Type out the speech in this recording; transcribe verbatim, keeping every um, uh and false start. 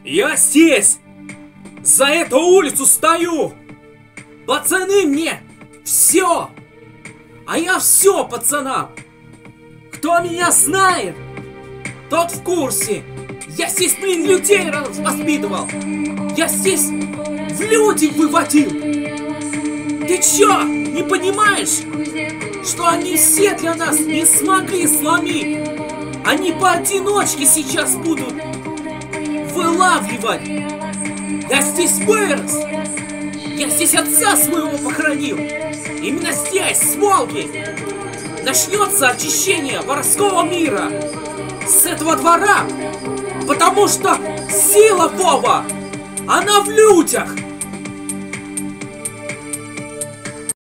Я здесь! За эту улицу стою! Пацаны мне все! А я все пацанам! Кто меня знает, тот в курсе! Я здесь, блин, людей воспитывал! Я здесь в люди выводил! Ты чё, не понимаешь, что они все для нас не смогли сломить? Они поодиночке сейчас будут вылавливать! Я здесь вырос! Я здесь отца своего похоронил! Именно здесь, с Волги, начнется очищение воровского мира! С этого двора! Потому что сила, Вова, она в людях!